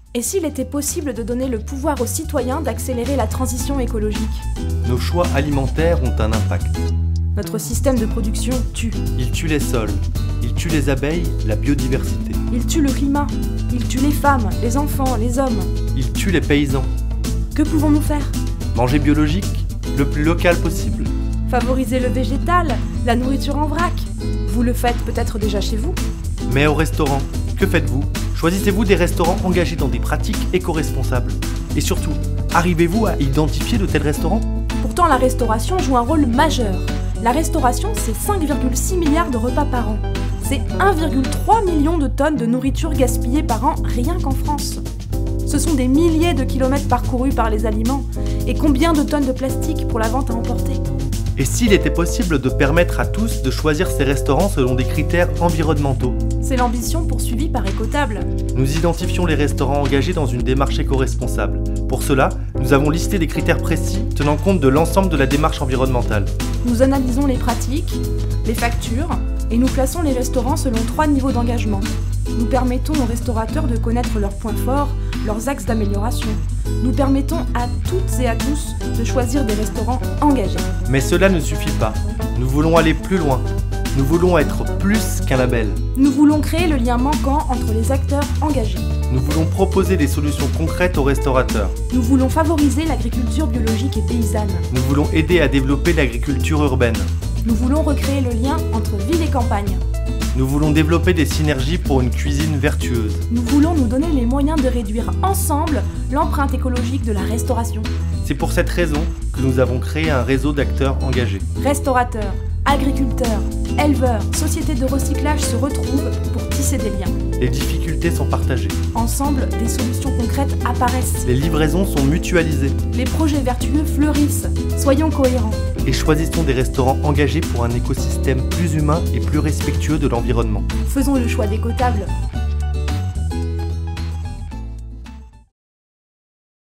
Et s'il était possible de donner le pouvoir aux citoyens d'accélérer la transition écologique? Nos choix alimentaires ont un impact. Notre système de production tue. Il tue les sols, il tue les abeilles, la biodiversité. Il tue le climat. Il tue les femmes, les enfants, les hommes. Il tue les paysans. Que pouvons-nous faire? Manger biologique, le plus local possible. Favoriser le végétal, la nourriture en vrac. Vous le faites peut-être déjà chez vous? Mais au restaurant, que faites-vous? Choisissez-vous des restaurants engagés dans des pratiques éco-responsables? Et surtout, arrivez-vous à identifier de tels restaurants? Pourtant, la restauration joue un rôle majeur. La restauration, c'est 5,6 milliards de repas par an. C'est 1,3 million de tonnes de nourriture gaspillée par an, rien qu'en France. Ce sont des milliers de kilomètres parcourus par les aliments. Et combien de tonnes de plastique pour la vente à emporter? Et s'il était possible de permettre à tous de choisir ces restaurants selon des critères environnementaux? C'est l'ambition poursuivie par Écotable. Nous identifions les restaurants engagés dans une démarche éco-responsable. Pour cela, nous avons listé des critères précis tenant compte de l'ensemble de la démarche environnementale. Nous analysons les pratiques, les factures, et nous plaçons les restaurants selon 3 niveaux d'engagement. Nous permettons aux restaurateurs de connaître leurs points forts, leurs axes d'amélioration. Nous permettons à toutes et à tous de choisir des restaurants engagés. Mais cela ne suffit pas. Nous voulons aller plus loin. Nous voulons être plus qu'un label. Nous voulons créer le lien manquant entre les acteurs engagés. Nous voulons proposer des solutions concrètes aux restaurateurs. Nous voulons favoriser l'agriculture biologique et paysanne. Nous voulons aider à développer l'agriculture urbaine. Nous voulons recréer le lien entre ville et campagne. Nous voulons développer des synergies pour une cuisine vertueuse. Nous voulons nous donner les moyens de réduire ensemble l'empreinte écologique de la restauration. C'est pour cette raison que nous avons créé un réseau d'acteurs engagés. Restaurateurs, agriculteurs, éleveurs, sociétés de recyclage se retrouvent pour tisser des liens. Les difficultés sont partagées. Ensemble, des solutions concrètes apparaissent. Les livraisons sont mutualisées. Les projets vertueux fleurissent. Soyons cohérents. Et choisissons des restaurants engagés pour un écosystème plus humain et plus respectueux de l'environnement. Faisons le choix d'Écotable.